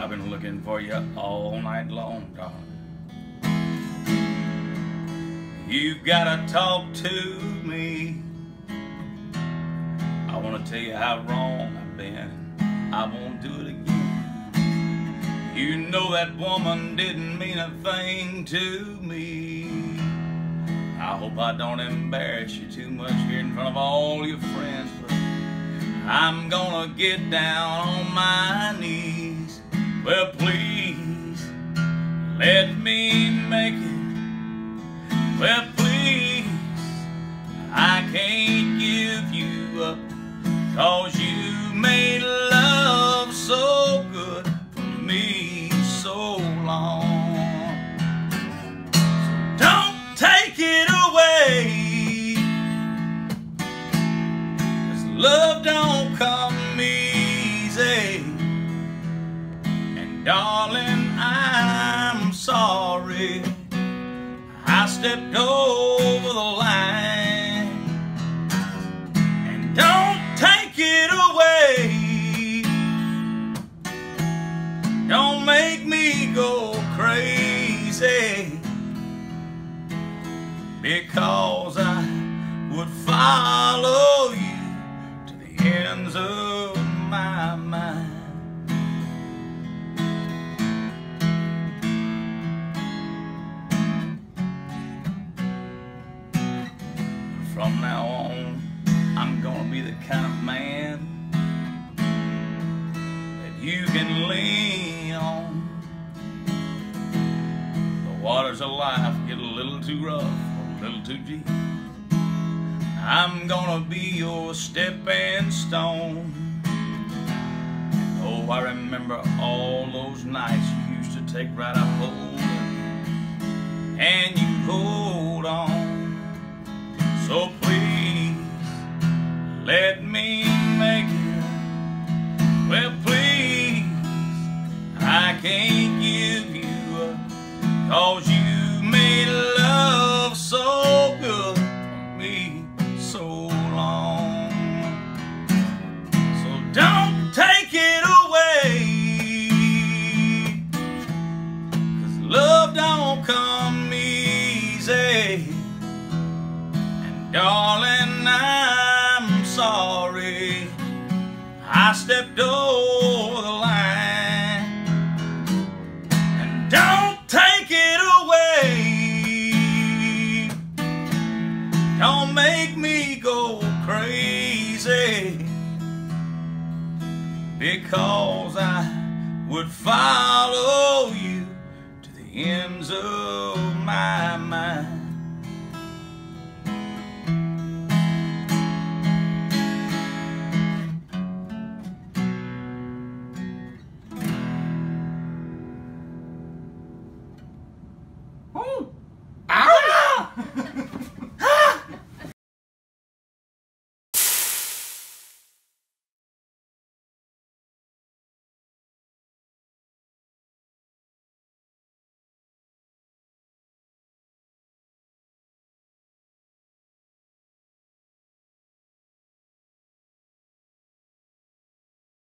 I've been looking for you all night long, darling. You've gotta talk to me. I wanna tell you how wrong I've been. I won't do it again. You know that woman didn't mean a thing to me. I hope I don't embarrass you too much here in front of all your friends, but I'm gonna get down on my knees. Well, please, let me make it. Well, please, I can't give you up, 'cause you made love so good for me so long. So don't take it away, 'cause love don't come easy. And darling, I'm sorry I stepped over the line. And don't take it away, don't make me go crazy, because I would follow you to the ends of my mind. From now on, I'm gonna be the kind of man that you can lean on. The waters of life get a little too rough or a little too deep. I'm gonna be your stepping stone. Oh, I remember all those nights you used to take right a hold and you hold on. So please, let me make it. Well, please, I can't give you up, 'cause you made love so good for me so long. So don't take it away, 'cause love don't come easy. Darling, I'm sorry I stepped over